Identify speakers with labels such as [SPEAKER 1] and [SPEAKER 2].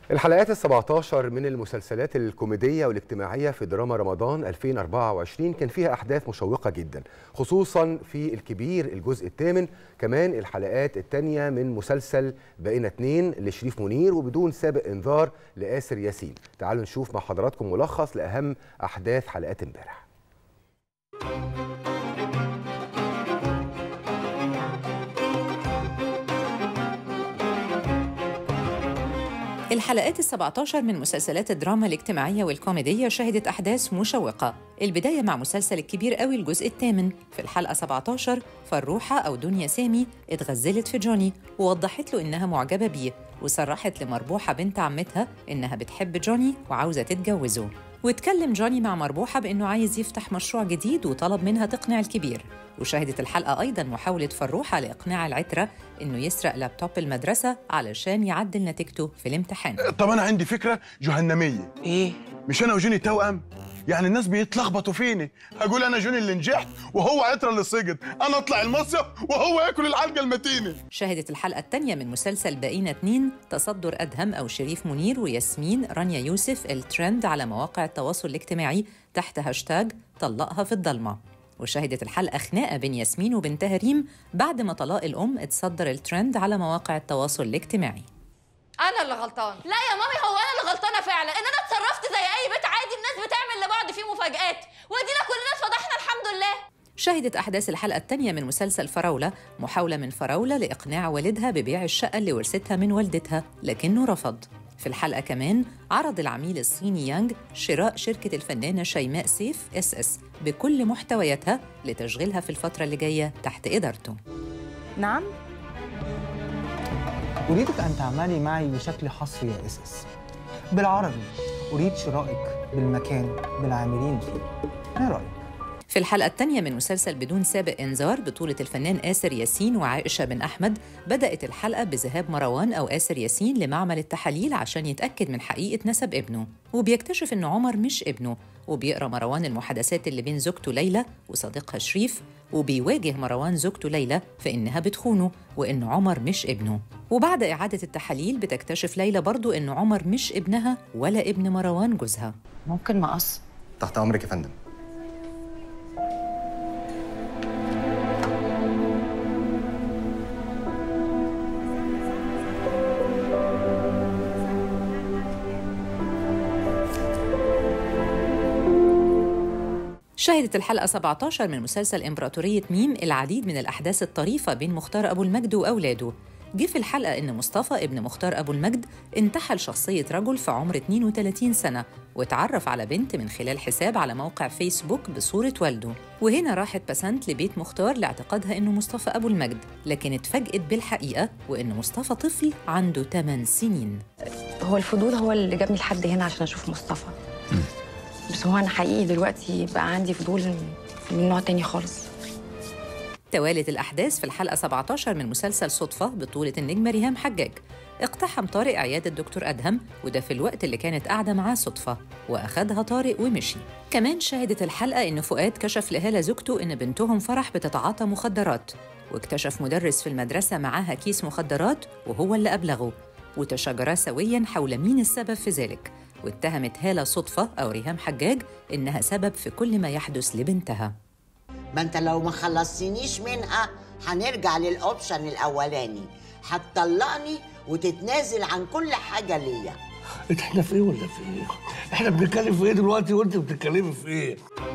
[SPEAKER 1] الحلقات ال17 من المسلسلات الكوميدية والاجتماعية في دراما رمضان 2024 كان فيها أحداث مشوقة جدا، خصوصا في الكبير الجزء الثامن، كمان الحلقات الثانية من مسلسل بقينا 2 لشريف منير وبدون سابق انذار لآسر ياسين. تعالوا نشوف مع حضراتكم ملخص لأهم أحداث حلقات امبارح.
[SPEAKER 2] الحلقات ال17 من مسلسلات الدراما الاجتماعية والكوميدية شهدت أحداث مشوقة. البداية مع مسلسل الكبير قوي الجزء الثامن. في الحلقة 17 فروحة أو دنيا سامي اتغزلت في جوني ووضحت له إنها معجبة بيه، وصرحت لمربوحة بنت عمتها إنها بتحب جوني وعاوزة تتجوزه. واتكلم جوني مع مربوحة بإنه عايز يفتح مشروع جديد وطلب منها تقنع الكبير. وشهدت الحلقة أيضاً محاولة فروحة لإقناع العترة إنه يسرق لابتوب المدرسة علشان يعدل نتيجته في الامتحان.
[SPEAKER 3] طب أنا عندي فكرة جهنمية.
[SPEAKER 4] إيه؟
[SPEAKER 3] مش أنا وجوني توأم؟ يعني الناس بيتلخبطوا فيني، هقول أنا جوني اللي نجحت وهو عترة اللي سقط، أنا أطلع المصيف وهو ياكل العلقة المتينة.
[SPEAKER 2] شهدت الحلقة الثانية من مسلسل بقينا 2 تصدر أدهم أو شريف منير وياسمين رانيا يوسف الترند على مواقع التواصل الاجتماعي تحت هاشتاج طلقها في الضلمة. وشهدت الحلقة خناقة بين ياسمين وبنتها ريم بعد ما طلاق الأم اتصدر الترند على مواقع التواصل الاجتماعي.
[SPEAKER 5] أنا اللي غلطان. لا يا مامي، هو أنا اللي غلطانة فعلا، إن أنا اتصرفت زي أي بيت عادي الناس بتعمل لبعض فيه مفاجآت، ودينا كلنا اتفضحنا الحمد لله.
[SPEAKER 2] شهدت أحداث الحلقة الثانية من مسلسل فراولة محاولة من فراولة لإقناع والدها ببيع الشقة اللي ورثتها من والدتها لكنه رفض. في الحلقة كمان عرض العميل الصيني يانج شراء شركة الفنانة شيماء سيف SS بكل محتوياتها لتشغيلها في الفترة اللي جاية تحت إدارته.
[SPEAKER 5] نعم؟
[SPEAKER 4] أريدك أن تعملي معي بشكل حصري يا SS بالعربي. أريد شرائك بالمكان بالعاملين فيه. ما رأيك؟
[SPEAKER 2] في الحلقة الثانية من مسلسل بدون سابق إنذار بطولة الفنان آسر ياسين وعائشة بن أحمد بدأت الحلقة بذهاب مروان أو آسر ياسين لمعمل التحاليل عشان يتأكد من حقيقة نسب ابنه، وبيكتشف إنه عمر مش ابنه، وبيقرأ مروان المحادثات اللي بين زوجته ليلى وصديقها شريف، وبيواجه مروان زوجته ليلى في إنها بتخونه وإنه عمر مش ابنه. وبعد إعادة التحاليل بتكتشف ليلى برضو إنه عمر مش ابنها ولا ابن مروان جوزها.
[SPEAKER 5] ممكن مقص؟
[SPEAKER 6] تحت أمرك يا فندم.
[SPEAKER 2] شهدت الحلقة 17 من مسلسل إمبراطورية ميم العديد من الأحداث الطريفة بين مختار أبو المجد وأولاده. جه في الحلقة إن مصطفى ابن مختار أبو المجد انتحل شخصية رجل في عمر 32 سنة واتعرف على بنت من خلال حساب على موقع فيسبوك بصورة والده. وهنا راحت بسنت لبيت مختار لاعتقادها إنه مصطفى أبو المجد، لكن اتفاجئت بالحقيقة وإن مصطفى طفل عنده 8 سنين.
[SPEAKER 7] هو الفضول هو اللي جابني لحد هنا عشان أشوف مصطفى. بس هو أنا حقيقي دلوقتي بقى عندي فضول من نوع تاني خالص.
[SPEAKER 2] توالت الأحداث في الحلقة 17 من مسلسل صدفة بطولة النجمة ريهام حجاج. اقتحم طارق عيادة دكتور أدهم، وده في الوقت اللي كانت قاعدة معاه صدفة، وأخدها طارق ومشي. كمان شهدت الحلقة إن فؤاد كشف لهالة زوجته إن بنتهم فرح بتتعاطى مخدرات، واكتشف مدرس في المدرسة معاها كيس مخدرات وهو اللي أبلغه، وتشاجرا سوياً حول مين السبب في ذلك. واتهمت هالة صدفة أو ريهام حجاج إنها سبب في كل ما يحدث لبنتها.
[SPEAKER 8] ما انت لو ما خلصتنيش منها هنرجع للأوبشن الأولاني، هتطلقني وتتنازل عن كل حاجة ليا.
[SPEAKER 9] احنا في ايه ولا في ايه؟ احنا بنتكلم في ايه دلوقتي وانت بتتكلمي في ايه؟